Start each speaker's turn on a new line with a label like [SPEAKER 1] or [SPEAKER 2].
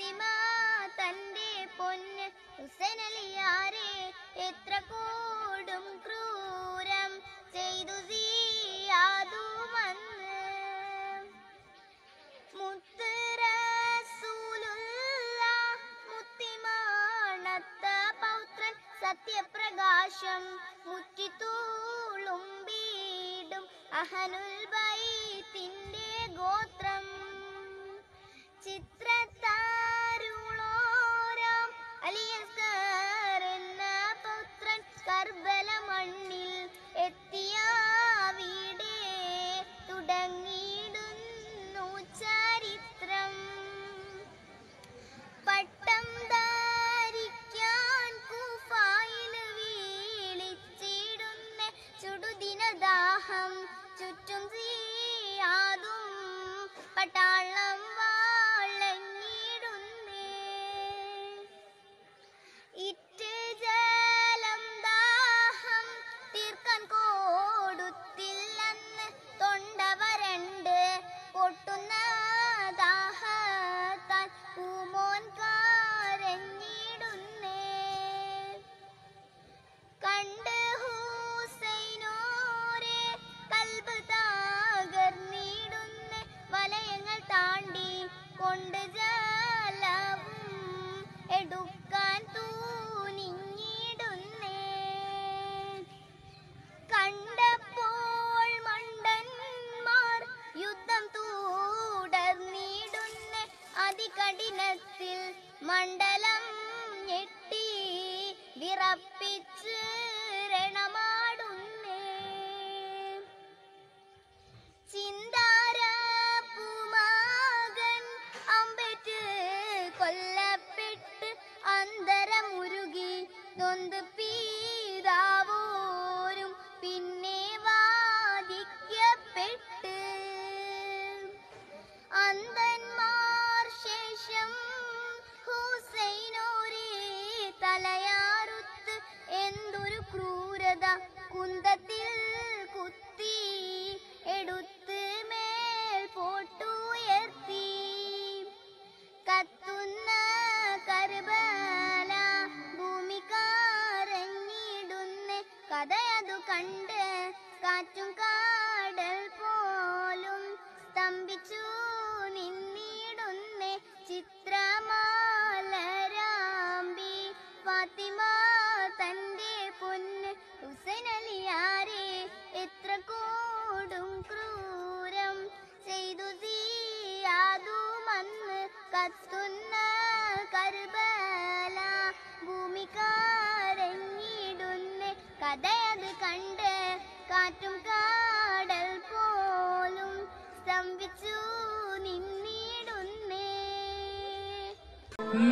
[SPEAKER 1] ഫാത്തിമ തന്റെ പൊന്ന് ഹുസൈനലിയാരെ എത്ര കൂടും ക്രൂരം ചെയ്തു സിയാദുമന്ന്. മുത്ത് റസൂലുള്ള മുത്തിമാണത്ത പൗത്രൻ സത്യപ്രകാശം മുറ്റിത്തൂളുമ്പീടും അഹ്ലുൽ ബൈത്തിന്റെ ഗോത്രം. ചിത്രത്താരുളോരാം അലിയസ്കർ എന്ന പുത്രൻ കർബല മണ്ണിൽ എത്തിയാവിടെ തുടങ്ങിയിടുന്നു ചരിത്രം. പട്ടം ധരിക്കാൻ കൂഫയിൽ വീളിച്ചിടുന്ന ചുടുദിനദാഹം ചുറ്റും സിയാദും പട്ടാളം വാളഞ്ഞിടുന്നേ. ഇറ്റ് ജലം ദാഹം തീർക്കാൻ കൊടുത്തില്ലെന്ന് തൊണ്ട വരണ്ട് പൊട്ടുന്ന ദാഹത്താൽ പൂമോൻ കരഞ്ഞിടുന്നേ. കണ്ട് ഹുസൈനോരെ കൽബ് തകർന്നിടുന്ന വലയങ്ങൾ താണ്ടി കൊണ്ട് ജലവും എടുക്കാൻ തൂനിഞ്ഞിടുന്നേ. കണ്ടപ്പോൾ മണ്ടന്മാർ യുദ്ധം തുടർന്നിടുന്ന അതികഠിനത്തിൽ മണ്ഡലം ഞെട്ടി വിറപ്പിച്ച് രണമാടുന്നേ. ചിന്താരപ്പുമകൻ അമ്പേറ്റ് കൊല്ലപ്പെട്ട് അന്തരമുരുകി നൊന്ത് പീതാവോരും പിന്നെ വാദിക്കപ്പെട്ട് അന്ധന്മാർ ശേഷം ഹുസൈനോരെ തലയാറുത്ത് എന്തൊരു ക്രൂരത കുന്തത്തിൽ കുത്തി എടുത്ത് മേൽ പോട്ടുയർത്തി. കത്തുന്ന കർബല ഭൂമി കരഞ്ഞിടുന്ന കഥയതു കണ്ട് കാറ്റും കാടൽ പോലും സ്തംഭിച്ചു നിന്നിടുന്ന ചിത്രമാലരാമ്പി ഫാത്തിമ തന്റെ പൊന്ന് ഹുസൈനലിയാരെ എത്ര കൂടും ക്രൂരം ചെയ്തു സിയാദുമന്ന്. കത്തുന്ന കർബല ഭൂമി കരഞ്ഞിടുന്ന കഥയത് കണ്ട് കാറ്റും കാടൽ പോലും സ്തംഭിച്ചു നിന്നിടുന്നേ.